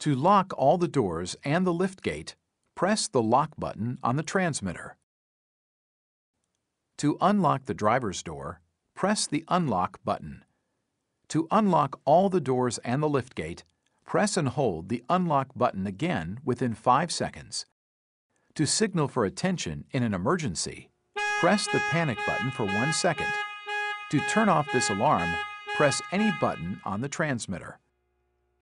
To lock all the doors and the liftgate, press the lock button on the transmitter. To unlock the driver's door, press the unlock button. To unlock all the doors and the liftgate, press and hold the unlock button again within 5 seconds. To signal for attention in an emergency, press the panic button for 1 second. To turn off this alarm, press any button on the transmitter.